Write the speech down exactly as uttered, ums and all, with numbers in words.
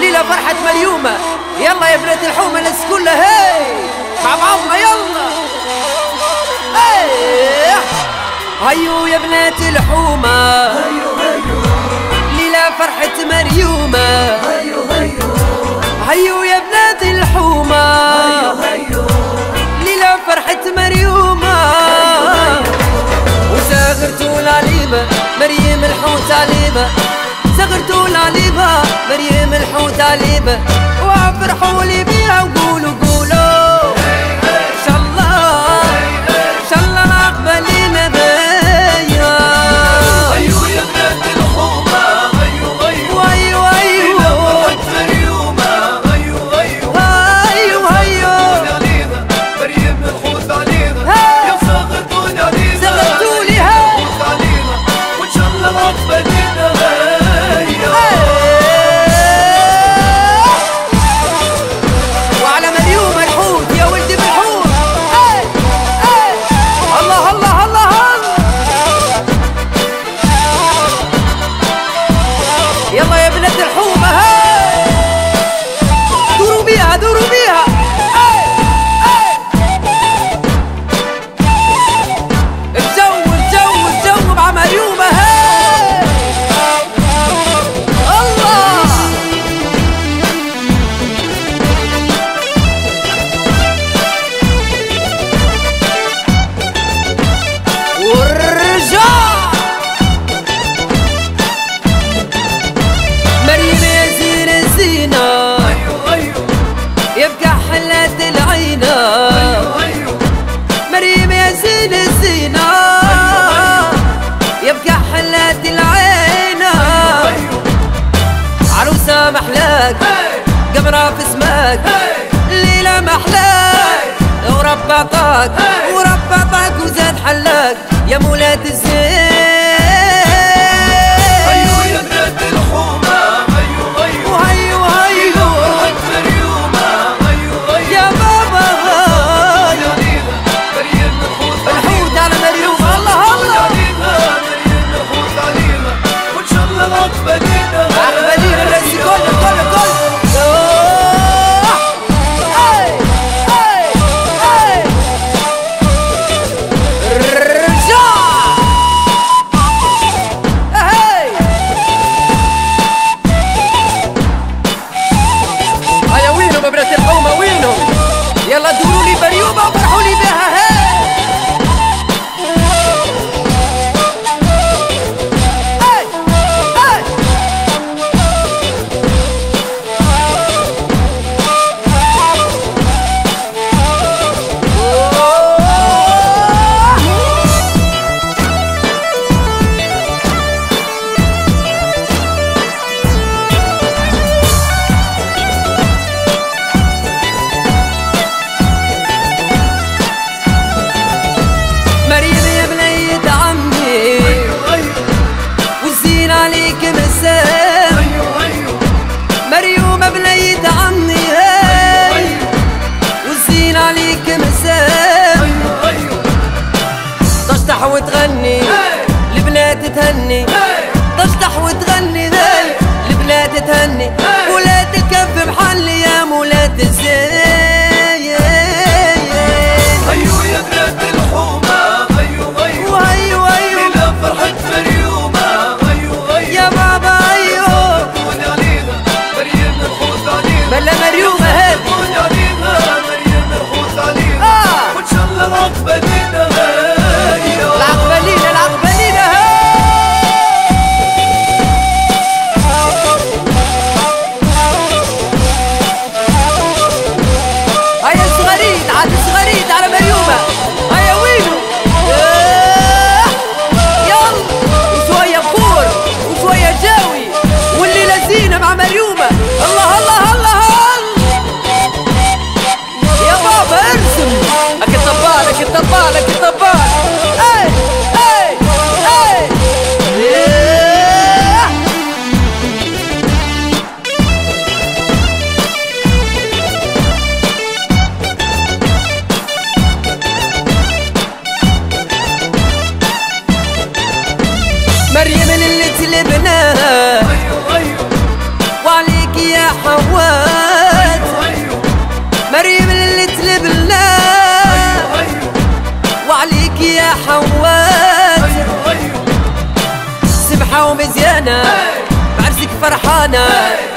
ليلة فرحة مريومة. يلا يا بنات الحومة الناس كلها هاي مع بعضنا يلا. هاي هيو يا بنات الحومة، ليلة فرحة مريومة. هيو يا بنات الحومة، ليلة فرحة مريومة. وساغرتوا العليبة مريم الحوت عليبة، ساغرتوا العليبة مريم الحوت عليبة. وافرحوا لي بيها وقولوا قولوا ان شاء الله ان شاء الله العقبالين بيا. هيو يا بنات الحومة، هيو هيو هيو هيو ليلة فرحة مريومة. هيو هيو هيو هيو عليبة مريم الحوت عليبة. ها. يا ساغرتوا العليبة ساغرتوا لي ها. الحوت عليبة، وان شاء الله العقبالين بيا. وعلى مريوم الحوت يا ولدي بالحوت. اي اي الله الله الله الله. يلا يا بنات الحومة هاي دوروا بيها دوروا بيها. اي اي الجو الجو الجو مع مريومة هاي الله. ورجع مريم يا زين الزينة، هيو هيو يبقى حلات العينة. هيو مريم يا زين الزينة، يبقى حلات العينة. هيو عروسة محلاك قمرة في سماك، ليلة محلاك وربطاك وربطاك وزاد حلاك يا مولات الزين. هيو يا بنات الحومة، هيو هيو وهيو هيو فرحة مريومة. هيو هيو يا بابا هاي عليبة مريم الحوت الحوت على مريوم. الله الله عليبة مريم الحوت عليبة، وان شاء الله العقبالين عقبالين الناس كل كل كل. أوه. اي اي اي رجع هاي. هيا وينهم يا بنات الحومة وينهم؟ يلا دوروا لي مريومة وفرحوا لي بها هاي. اي اي مريم يا بنية عمي والزين عليك مسام. هيو هيو مريوم بنية عمي هاي والزين عليك مسام. هيو تشطح وتغني البنات تهني، تشطح وتغني هاي البنات تهني. ولاد الكف محلي يا مولات الزين. هيو يا بنات الحومة، هيو هيو وهيو هيو ليلة فرحة مريومة. هيو هيو يا بابا هيو كون عليبة مريم الحوت عليبة. بلا مريومة هاي. كون عليبة مريم الحوت عليبة، آه. وان شاء الله العقبالين هيا. العقبالين العقبالين هاي. خلصانة.